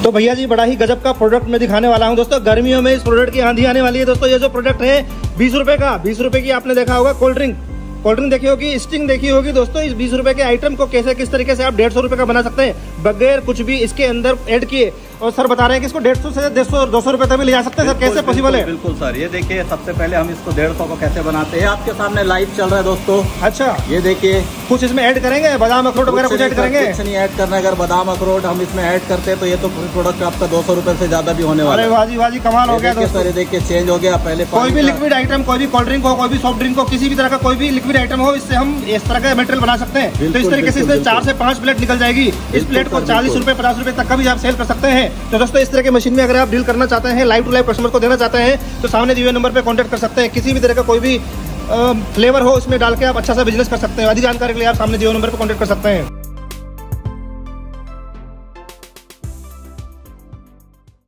तो भैया जी बड़ा ही गजब का प्रोडक्ट मैं दिखाने वाला हूं दोस्तों। गर्मियों में इस प्रोडक्ट की आंधी आने वाली है दोस्तों। ये जो प्रोडक्ट है 20 रुपए का, 20 रुपए की आपने देखा होगा कोल्ड ड्रिंक देखी होगी, स्टिंग देखी होगी दोस्तों। इस 20 रुपए के आइटम को कैसे किस तरीके से आप 150 रुपए का बना सकते हैं बगैर कुछ भी इसके अंदर ऐड किए। और सर बता रहे हैं कि इसको 150 से 200 रुपए तक भी ले जा सकते हैं सर, कैसे पॉसिबल है? बिल्कुल सर, ये देखिए सबसे पहले हम इसको 150 को कैसे बनाते हैं आपके सामने लाइव चल रहा है दोस्तों। अच्छा, ये देखिए कुछ इसमें ऐड करेंगे, बादाम अखरोट वगैरह कुछ ऐड करेंगे? कुछ नहीं ऐड करना है। अगर बादाम अखरोट हम इसमें ऐड करते हैं तो ये तो प्रोडक्ट आपका 200 रुपए से ज्यादा भी होने वाला है। अरे वाजी कमाल हो गया दोस्तों। सर ये देखिए चेंज हो गया। पहले कोई भी लिक्विड आइटम, कोई भी कोल्ड ड्रिंक हो, कोई भी सॉफ्ट ड्रिंक हो, किसी भी तरह का कोई भी लिक्विड आइटम हो, इससे हम इस तरह का मटेरियल बना सकते हैं। तो इस तरीके से इसमें 4 से 5 प्लेट निकल जाएगी। इस प्लेट को 40 रुपए 50 रुपए तक का भी आप सेल कर सकते हैं। तो दोस्तों इस तरह के मशीन में अगर आप डील करना चाहते हैं, लाइव टू लाइव कस्टमर को देना चाहते हैं, तो सामने दिए हुए नंबर पे कांटेक्ट कर सकते हैं। किसी भी तरह का कोई भी फ्लेवर हो इसमें डाल के आप अच्छा सा बिजनेस कर सकते हैं। अधिक जानकारी के लिए आप सामने दिए हुए नंबर पे कांटेक्ट कर सकते हैं।